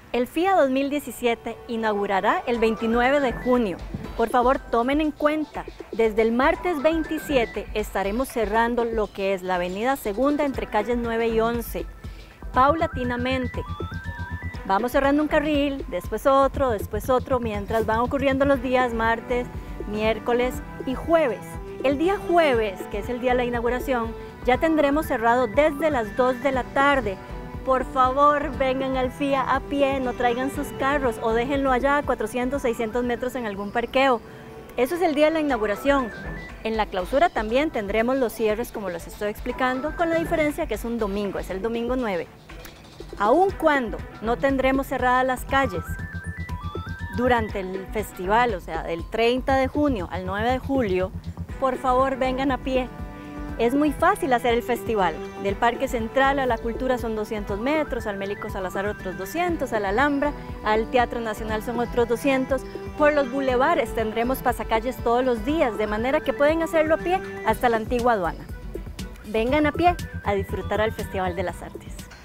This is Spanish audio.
El FIA 2017 inaugurará el 29 de junio. Por favor, tomen en cuenta, desde el martes 27 estaremos cerrando lo que es la avenida Segunda entre calles 9 y 11, paulatinamente. Vamos cerrando un carril, después otro, mientras van ocurriendo los días martes, miércoles y jueves. El día jueves, que es el día de la inauguración, ya tendremos cerrado desde las 2 de la tarde. Por favor, vengan al FIA a pie, no traigan sus carros o déjenlo allá a 400, 600 metros en algún parqueo. Eso es el día de la inauguración. En la clausura también tendremos los cierres como los estoy explicando, con la diferencia que es un domingo, es el domingo 9. Aun cuando no tendremos cerradas las calles, durante el festival, o sea, del 30 de junio al 9 de julio, por favor vengan a pie. Es muy fácil hacer el festival. Del Parque Central a la Cultura son 200 metros, al Mélico Salazar otros 200, a la Alhambra, al Teatro Nacional son otros 200. Por los bulevares tendremos pasacalles todos los días, de manera que pueden hacerlo a pie hasta la antigua aduana. Vengan a pie a disfrutar al Festival de las Artes.